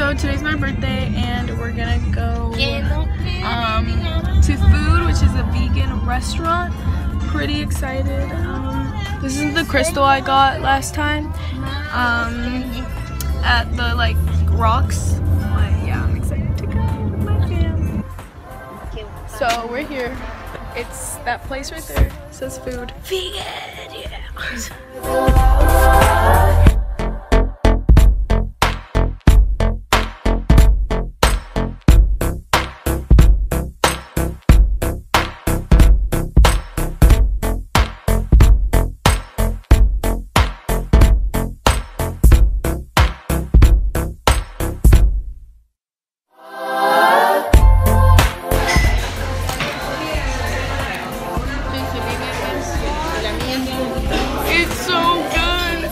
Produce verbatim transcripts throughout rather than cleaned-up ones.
So today's my birthday and we're gonna go um, to Food, which is a vegan restaurant. Pretty excited. Um, this is the crystal I got last time um, at the like rocks. But yeah, I'm excited to go with my fam. So we're here. It's that place right there. It says Food. Vegan, yeah. It's so good.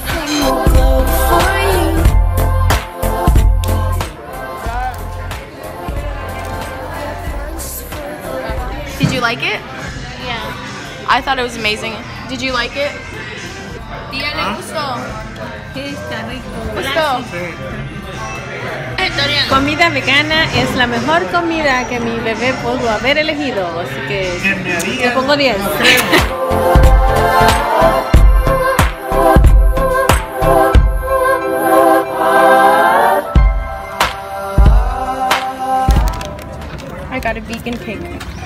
Did you like it? Yeah. I thought it was amazing. Did you like it? Tía, ¿le gustó? Sí, está rico. ¿Gustó? Comida vegana es la mejor comida que mi bebé pudo haber elegido, así que le pongo diez. I got a vegan cake.